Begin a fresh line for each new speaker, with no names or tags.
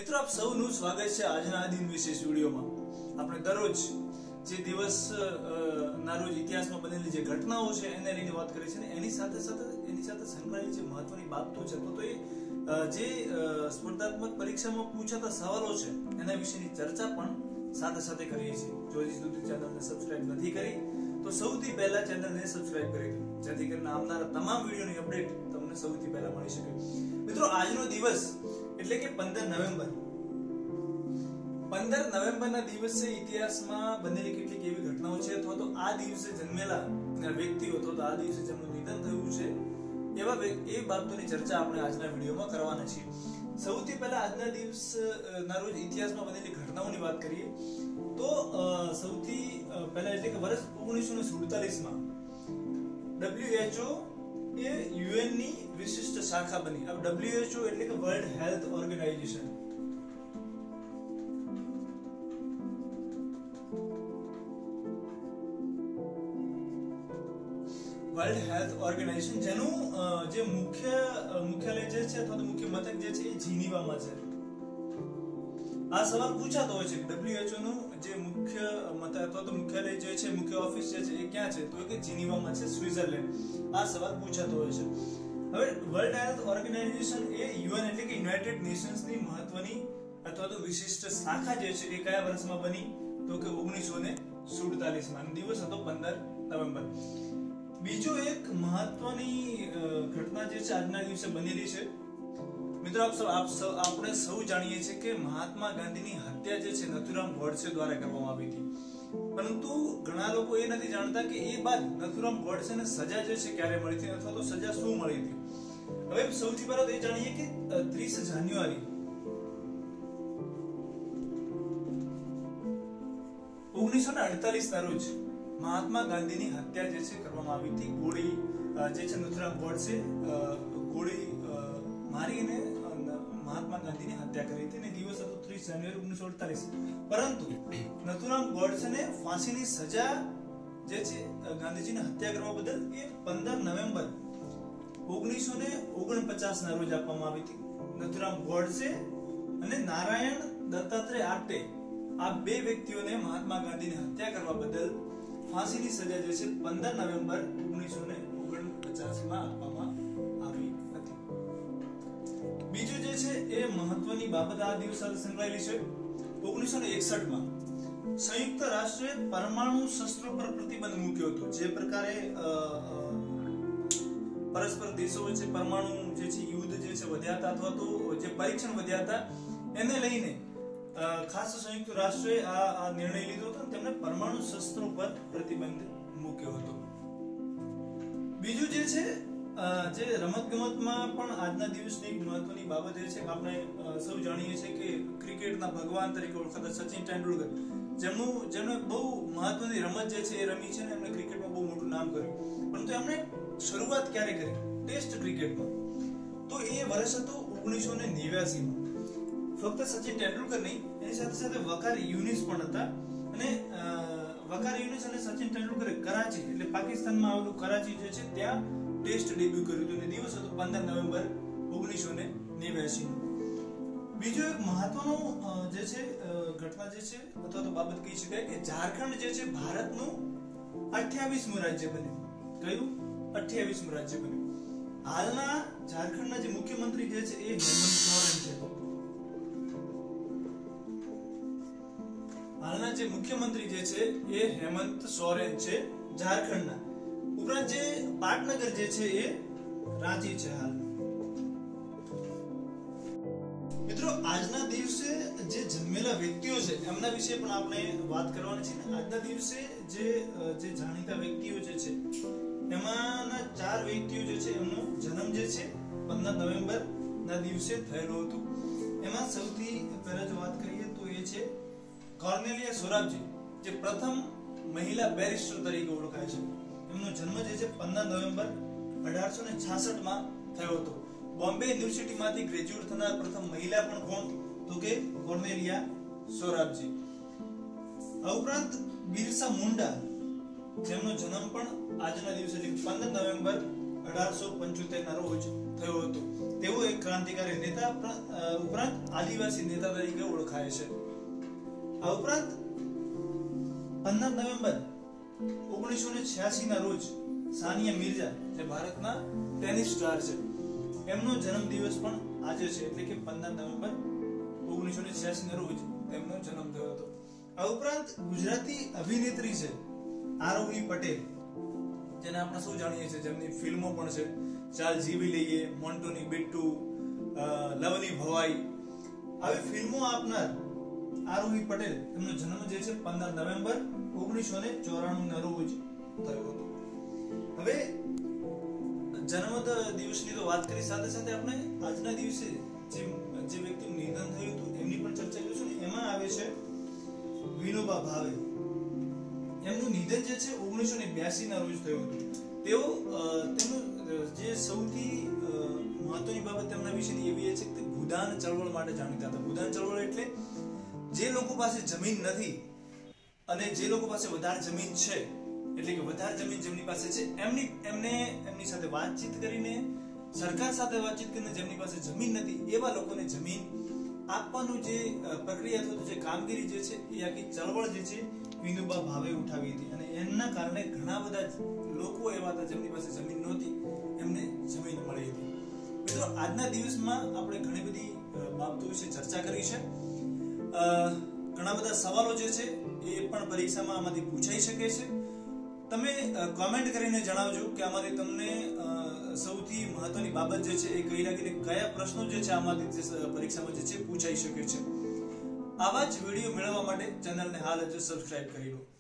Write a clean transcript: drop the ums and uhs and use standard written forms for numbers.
મિત્રો આપ સૌનું સ્વાગત છે આજના આ દિન વિશેષ વિડીયોમાં। આપણે દરરોજ જે દિવસ ના રોજ ઇતિહાસમાં બનેલી જે ઘટનાઓ છે એને લઈને વાત કરીએ છીએ ને એની સાથે સંકળાયેલી જે મહત્વની બાબતો છે તો એ જે સ્પર્ધાત્મક પરીક્ષામાં પૂછાતા સવાલો છે એના વિશેની ચર્ચા પણ સાથે કરીએ છીએ। જો હજી સુધી ચેનલને સબસ્ક્રાઇબ નથી કરી તો સૌથી પહેલા ચેનલને સબસ્ક્રાઇબ કરી દો જેથી કરીને આવનારા તમામ વિડીયોની અપડેટ તમને સૌથી પહેલા મળી શકે। મિત્રો આજનો દિવસ એટલે કે 15 નવેમ્બરના દિવસે ઇતિહાસમાં બનેલી કેટલીક એવી ઘટનાઓ છે અથવા તો આ દિવસે જન્મેલા વ્યક્તિઓ અથવા તો આ દિવસે જેમનું નિધન થયું છે એવા એ બાબતોની ચર્ચા આપણે આજના વિડીયોમાં કરવાના છીએ। સૌથી પહેલા આજના દિવસ ના રોજ ઇતિહાસમાં બનેલી ઘટનાઓની વાત કરીએ તો સૌથી પહેલા એટલે કે વર્ષ 1947 માં WHO એ UN ની વિશિષ્ટ શાખા બની। अब WHO એટલે કે World Health Organization. World Health Organization જેનું જે મુખ્યાલય જે છે અથવા તો મુખ્ય મથક જે છે એ જીનીવામાં છે। આ સવાલ પૂછાતો હોય છે કે WHO નું જે મુખ્ય મથક અથવા તો મુખ્યાલય જે છે મુખ્ય ઓફિસ જે છે એ ક્યાં છે તો કે જીનીવામાં છે સ્વિટ્ઝરલેન્ડ। આ સવાલ પૂછાતો હોય છે। હવે વર્લ્ડ હેલ્થ ઓર્ગેનાઇઝેશન એ UN એટલે કે યુનાઇટેડ નેશન્સ ની મહત્વની અથવા તો વિશિષ્ટ શાખા જે છે એ કયા વર્ષમાં બની તો કે 1947 માં દિવસ હતો 15 નવેમ્બર। બીજો એક મહત્વની ઘટના જે છે આજના દિવસે બનેલી છે મિત્રો આપણે સૌ જાણીએ છીએ કે મહાત્મા ગાંધીની હત્યા જે છે નથુરામ ગોડસે દ્વારા કરવામાં આવી હતી, પરંતુ ઘણા લોકો એ નથી જાણતા કે એ બાદ નથુરામ ગોડસેને સજા જે છે ક્યારે મળી હતી અથવા તો સજા શું મળી હતી। હવે સૌથી પહેલા તો એ જાણીએ કે 30 જાન્યુઆરી 1948 ના રોજ મહાત્મા ગાંધીની હત્યા જે છે કરવામાં આવી હતી। ગોળી જે છે નથુરામ ગોડસે ગોળી મારીને મહાત્મા ગાંધીની હત્યા કરી હતી અને દિવસ હતો 30 જાન્યુઆરી 1948। પરંતુ નથુરામ ગોડસેને ફાંસીની સજા જે છે ગાંધીજીની હત્યા કરવા બદલ એ 15 નવેમ્બર 1949 ના રોજ આપવામાં આવી હતી। નથુરામ ગોડસે અને નારાયણ દત્તાત્રેય આપ્ટે આ બે વ્યક્તિઓને મહાત્મા ગાંધીની હત્યા કરવા બદલ ફાંસીની સજા જે છે 15 નવેમ્બર 1949 માં આપવામાં આવી હતી। બીજું જે છે એ મહત્વની બાબત આ દિવસ સાથે સંકળાયેલી છે। 1961 માં સંયુક્ત રાષ્ટ્રે પરમાણુ શસ્ત્રો પર પ્રતિબંધ મૂક્યો હતો। જે પ્રકારે પરસ્પર દેશો વચ્ચે પરમાણુ જે છે યુદ્ધ જે છે વધ્યા હતા અથવા તો જે પરીક્ષણ વધ્યા હતા એને લઈને ખાસ સંયુક્ત રાષ્ટ્રે આ નિર્ણય લીધો હતો અને તેમણે પરમાણુ શસ્ત્રો પર પ્રતિબંધ મૂક્યો હતો। બીજું જે છે જે રમતગમતમાં પણ આજના દિવસની એક મહત્વની બાબત એ છે કે આપણે સૌ જાણીએ છીએ કે ક્રિકેટના ભગવાન તરીકે ઓળખાતા સચિન તેંડુલકર જેમણે બહુ મહત્વની રમત જે છે એ રમી છે ને એમણે ક્રિકેટમાં બહુ મોટું નામ કર્યું, પરંતુ એમણે શરૂઆત ક્યારે કરી ટેસ્ટ ક્રિકેટમાં તો એ વર્ષ હતો 1989 માં। ફક્ત સચિન તેંડુલકર નહીં એની સાથે વકાર યુનિસ પણ હતા અને વકાર યુનિસ અને સચિન તેંડુલકરે કરાચી એટલે પાકિસ્તાનમાં આવેલું કરાચી જે છે ત્યાં ટેસ્ટ ડેબ્યુ કર્યું હતું અને દિવસ હતો 15 નવેમ્બર 1989 નો। બીજો એક મહત્વનો જે છે ઘટના જે છે અથવા તો બાબત કહી શકાય કે ઝારખંડ જે છે ભારતનું 28મું રાજ્ય બન્યું। કયું 28મું રાજ્ય બન્યું। હાલના ઝારખંડના જે મુખ્યમંત્રી જે છે એ હેમંત સોરેન છે। હાલના જે મુખ્યમંત્રી જે છે એ હેમંત સોરેન છે ઝારખંડના। ઉપરાંત જે પાટનગર જે છે એ રાંચી છે હાલ। મિત્રો આજના દિવસે જે જન્મેલા વ્યક્તિઓ છે એમના વિશે પણ આપણે વાત કરવાની છે। આજના દિવસે જે જાણીતા વ્યક્તિઓ જે છે એમાંના 4 વ્યક્તિઓ જે છે એમનો જન્મ જે છે 15 નવેમ્બર ના દિવસે થયેલો હતો। એમાં સૌથી પહેલા જો વાત કરીએ તો એ છે કોર્નેલિયા સોરાબજી, જે પ્રથમ મહિલા બેરિસ્ટર તરીકે ઓળખાય છે। એમનો જન્મ જે છે 15 નવેમ્બર 1866 માં થયો હતો। બોમ્બે યુનિવર્સિટીમાંથી ગ્રેજ્યુએટ થનાર પ્રથમ મહિલા પણ કોણ તો કે કોર્નેલિયા સોરાબજી। આ ઉપરાંત બિરસા મુંડા જેમનો જન્મ પણ આજના દિવસે એટલે 15 નવેમ્બર 1875 ના રોજ થયો હતો. તેઓ એક ક્રાંતિકારી નેતા ઉપરાંત આદિવાસી નેતા તરીકે ઓળખાય છે. આ ઉપરાંત 15 નવેમ્બર 1986 ના રોજ સાનિયા મિર્ઝા, જે ભારતના ટેનિસ સ્ટાર છે, એમનો જન્મદિવસ પણ આજે છે, એટલે કે 15 નવેમ્બર 1986 ના રોજ તેમનો જન્મ થયો હતો. આ ઉપરાંત ગુજરાતી અભિનેત્રી છે આરોહી પટેલ, જેને આપણે સૌ જાણીએ છીએ, જેમની ફિલ્મો પણ છે, ચાલ જીવી લઈએ, મોન્ટુની બિટ્ટુ, લવલી ભવાઈ, આવી ફિલ્મો આપનાર આરોહી પટેલ, તેમનો જન્મ જે છે 15 નવેમ્બર 1994 ના રોજ થયો હતો. હવે જન્મ દિવસની તો વાત કરી, સાથે સાથે આપણે આજના દિવસે જે વ્યક્તિનું નિધન થયું હતું એમની પણ ચર્ચા કરીશું ને. એમાં આવે છે વિનોબા ભાવે. એમનું નિધન જે છે 1982 ના રોજ થયું હતું. તેઓ તેમનું જે સૌથી મહત્વની બાબત તેમના વિશેની એવી છે કે ભૂદાન ચળવળ માટે જાણીતા હતા. ભૂદાન ચળવળ એટલે જે લોકો પાસે જમીન નથી અને જે લોકો પાસે વધારે જમીન છે, એટલે કે વધારે જમીન જેમની પાસે છે, એમની સાથે વાતચીત કરીને, સરકાર સાથે વાતચીત કરીને, જેમની પાસે જમીન નથી એવા લોકોને જમીન આપવાનું જે પ્રક્રિયા અથવા જે કામગીરી જે છે એ આખી ચળવળ જે છે વિનોબા ભાવે ઉઠાવી હતી. અને એના કારણે ઘણા બધા લોકો એવા હતા જેમની પાસે જમીન નહોતી, એમને જમીન મળી હતી. મિત્રો, આજના દિવસમાં આપણે ઘણી બધી બાબતો વિશે ચર્ચા કરી છે. ઘણા બધા સવાલો જે છે એ પણ પરીક્ષામાં આમાંથી પૂછાઈ શકે છે. તમે કોમેન્ટ કરીને જણાવજો કે આમાંથી તમને સૌથી મહત્વની બાબત જે છે એ કઈ લાગી, કયા પ્રશ્નો જે છે આમાંથી પરીક્ષામાં જે છે પૂછાઈ શકે છે. આવા જ વિડીયો મેળવવા માટે ચેનલને હાલ જ સબસ્ક્રાઇબ કરી લો.